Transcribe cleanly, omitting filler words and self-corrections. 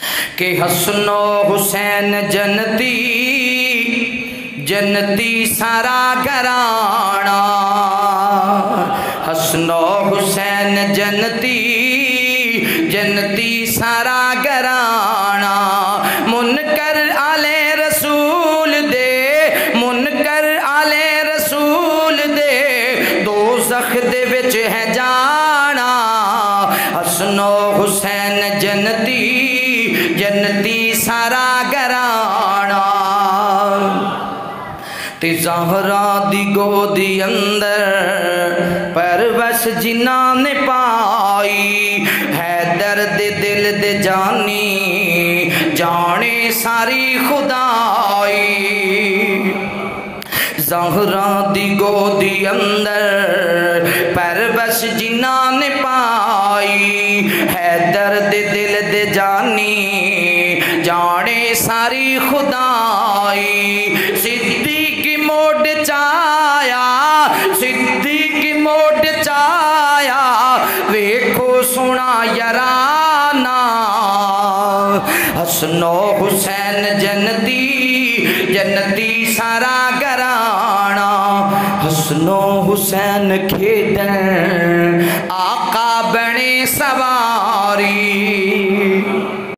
کہ حسن و حسین جنتی جنتی سارا گھرانا، حسن و حسین جنتی جنتی سارا گھرانا، منکر آلے رسول دے منکر آلے رسول دے دوزخ دے وچ ہے جانا، حسن و حسین جنتی جنتی سارا گھرانا۔ تے زہرا دی گودی اندر پرورش جنہاں نے پائی، حیدر دے دل دے جانی جانے ساری خدائی، زہرا دی گودی اندر پرورش جنہاں نے پائی، حیدر دے دل دے جانی جانے ساری خدائی، صدیق موڑ چایا صدیق موڑ چایا ویکھو سونا یارانا، حسن و حسین جنتی جنتی سارا گھرانا، حسن و حسین کھیڈن آقا بنے سواری،